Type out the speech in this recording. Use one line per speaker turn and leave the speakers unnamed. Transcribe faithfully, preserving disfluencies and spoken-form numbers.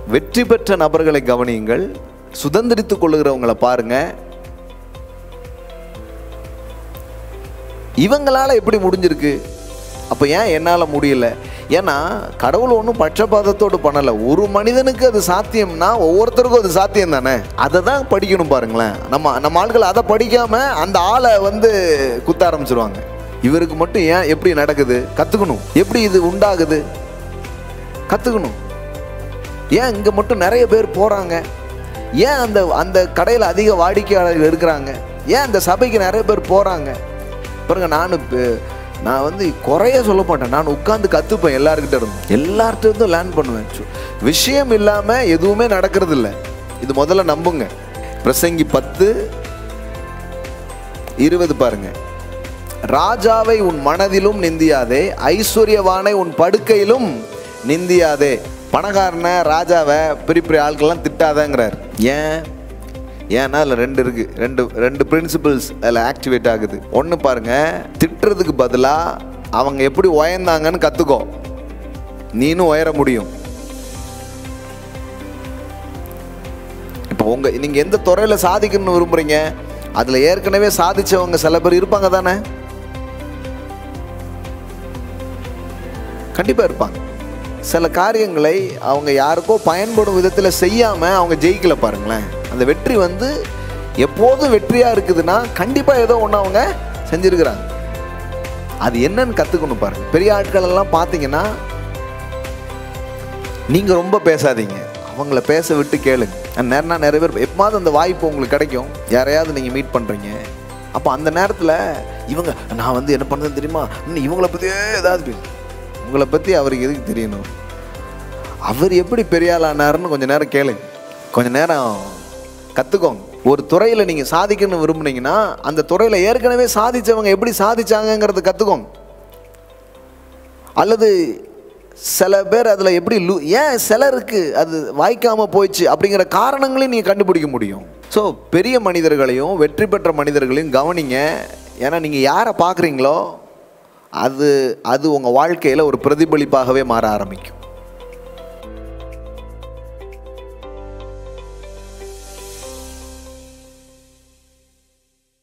வெற்றி பெற்ற நபர்களை கவனியுங்கள், சுதந்திரித்துக் கொள்ளுகிறவங்களை பாருங்க. இவங்களால எப்படி முடிஞ்சிருக்கு, அப்போ ஏன் என்னால் முடியல? ஏன்னா கடவுள் ஒன்றும் பட்சபாதத்தோடு பண்ணலை. ஒரு மனிதனுக்கு அது சாத்தியம்னா ஒவ்வொருத்தருக்கும் அது சாத்தியம் தானே. அதை தான் படிக்கணும் பாருங்களேன். நம்ம நம்ம ஆட்கள் அதை படிக்காமல் அந்த ஆளை வந்து குத்த ஆரம்பிச்சிருவாங்க. இவருக்கு மட்டும் ஏன் எப்படி நடக்குது கற்றுக்கணும், எப்படி இது உண்டாகுது கற்றுக்கணும். ஏன் இங்கே மட்டும் நிறைய பேர் போகிறாங்க, ஏன் அந்த அந்த கடையில் அதிக வாடிக்கையாளர்கள் இருக்கிறாங்க, ஏன் அந்த சபைக்கு நிறைய பேர் போகிறாங்க பாருங்க. நான் நான் வந்து குறைய சொல்ல மாட்டேன், நான் உட்காந்து கற்றுப்பேன். எல்லாருக்கிட்ட இருந்தும் எல்லார்கிட்ட இருந்தும் லேர்ன் பண்ணுவேன். விஷயம் இல்லாமல் எதுவுமே நடக்கிறது இல்லை. இது முதல்ல நம்புங்க. பிரசங்கி பத்து இருபது பாருங்க. ராஜாவை உன் மனதிலும் நிந்தியாதே, ஐஸ்வர்யவானை உன் படுக்கையிலும் நிந்தியாதே. பணக்காரனை ராஜாவை பெரிய பெரிய ஆட்கள்லாம் திட்டாதங்கிறார். ஏன்? ஏன்னா அதில் ரெண்டு இருக்கு, ரெண்டு ரெண்டு பிரின்சிபிள்ஸ் அதில் ஆக்டிவேட் ஆகுது. ஒன்று பாருங்க, திட்டுறதுக்கு பதிலாக அவங்க எப்படி உயர்ந்தாங்கன்னு கற்றுக்கோ, நீனும் உயர முடியும். இப்போ உங்க நீங்கள் எந்த துறையில் சாதிக்கணும்னு விரும்புறீங்க, அதில் ஏற்கனவே சாதிச்சவங்க சில பேர் இருப்பாங்க தானே, கண்டிப்பாக இருப்பாங்க. சில காரியங்களை அவங்க யாருக்கோ பயன்படும் விதத்தில் செய்யாமல் அவங்க ஜெயிக்கல பாருங்களேன். அந்த வெற்றி வந்து எப்போதும் வெற்றியாக இருக்குதுன்னா கண்டிப்பாக ஏதோ ஒன்று அவங்க செஞ்சுருக்கிறாங்க. அது என்னன்னு கற்றுக்கணும் பாருங்க. பெரிய ஆட்கள் எல்லாம் பார்த்தீங்கன்னா நீங்கள் ரொம்ப பேசாதீங்க, அவங்கள பேச விட்டு கேளுங்க. நேரம்னா நிறைய பேர் எப்போது அந்த வாய்ப்பு உங்களுக்கு கிடைக்கும், யாரையாவது நீங்கள் மீட் பண்ணுறீங்க, அப்போ அந்த நேரத்தில் இவங்க நான் வந்து என்ன பண்ணுறேன்னு தெரியுமா, இன்னும் இவங்கள பற்றியே ஏதாவது பேசு. உங்களை பற்றி அவருக்கு எதுக்கு தெரியணும், அவர் எப்படி பெரிய ஆளானாருன்னு கொஞ்சம் நேரம் கேளுங்க, கொஞ்சம் நேரம் கற்றுக்கோங்க. ஒரு துறையில் நீங்கள் சாதிக்கணும்னு விரும்புனீங்கன்னா அந்த துறையில் ஏற்கனவே சாதித்தவங்க எப்படி சாதிச்சாங்கங்கிறத கற்றுக்கோங்க. அல்லது சில பேர் அதில் எப்படி லூ ஏன் சிலருக்கு அது வாய்க்காமல் போயிடுச்சு அப்படிங்கிற காரணங்களையும் நீங்கள் கண்டுபிடிக்க முடியும். ஸோ பெரிய மனிதர்களையும் வெற்றி பெற்ற மனிதர்களையும் கவனிங்க. ஏன்னா நீங்கள் யாரை பார்க்குறீங்களோ அது அது உங்கள் வாழ்க்கையில் ஒரு பிரதிபலிப்பாகவே மாற ஆரம்பிக்கும்.